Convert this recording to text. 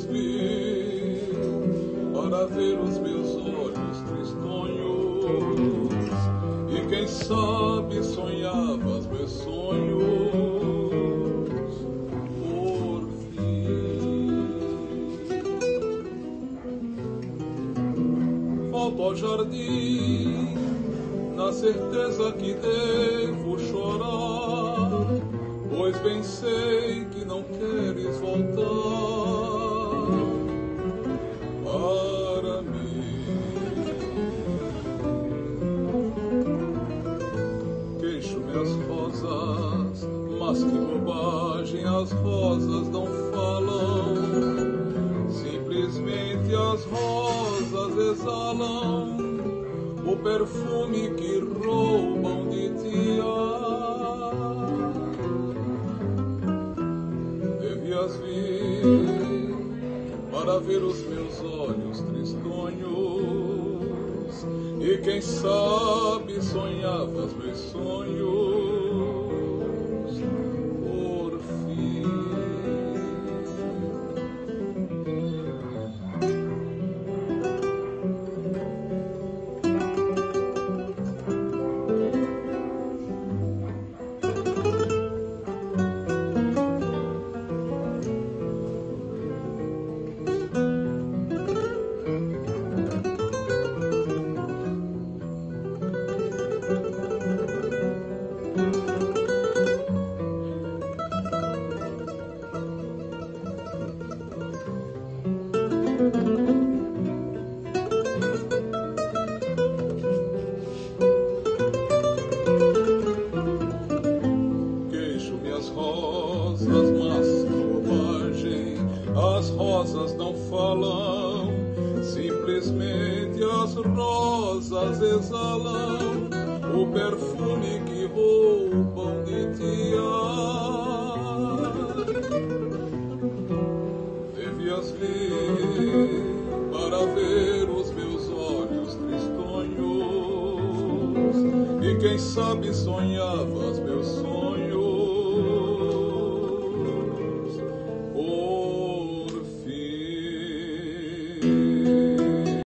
devias vir para ver os meus olhos tristonhos, e quem sabe sonhavas meus sonhos por fim. Volto ao jardim na certeza que devo chorar, pois bem sei que não queres voltar para mim. Queixo minhas rosas, mas que bobagem, as rosas não falam, simplesmente as rosas exalam o perfume que roubam de ti. Devias vir para ver os meus olhos tristonhos, e quem sabe sonhavas meus sonhos por fim. Queixo minhas rosas, mas que bobagem, as rosas não falam, simplesmente as rosas exalam o perfume que roubam de ti. Devias vir para ver os meus olhos tristonhos, e quem sabe sonhavas meus sonhos